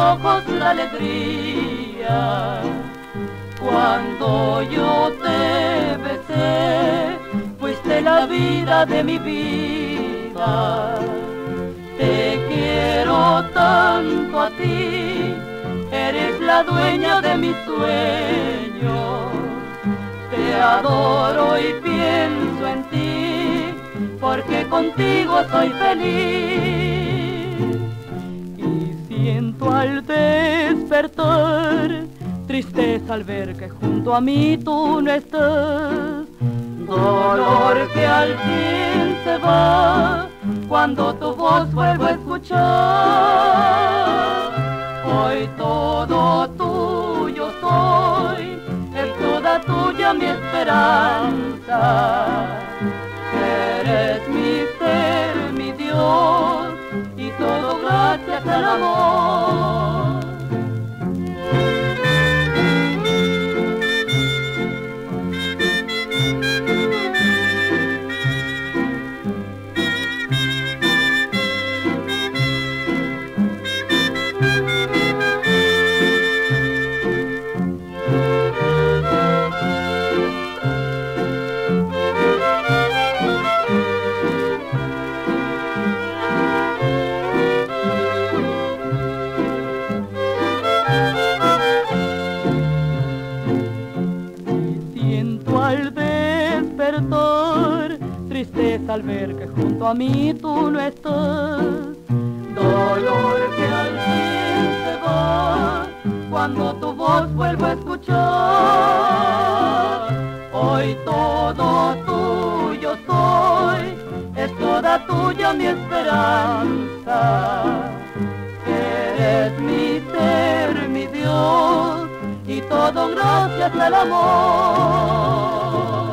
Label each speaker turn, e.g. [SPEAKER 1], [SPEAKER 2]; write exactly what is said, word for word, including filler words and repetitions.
[SPEAKER 1] ojos la alegría. Cuando yo te besé, fuiste la vida de mi vida. Te quiero tanto a ti, eres la dueña de mis sueños. Te adoro y pienso en ti, porque contigo soy feliz. Y siento al despertar tristeza al ver que junto a mí tú no estás. Dolor que al fin se va cuando tu voz vuelvo a escuchar. Hoy todo tuyo soy, es toda tuya mi esperanza. Eres mi ser, mi Dios, y todo gracias al amor. Al despertar, tristeza al ver que junto a mí tú no estás. Dolor que al fin se va cuando tu voz vuelvo a escuchar. Hoy todo tuyo soy, es toda tuya mi esperanza. Eres mi ser, mi Dios, y todo gracias al amor.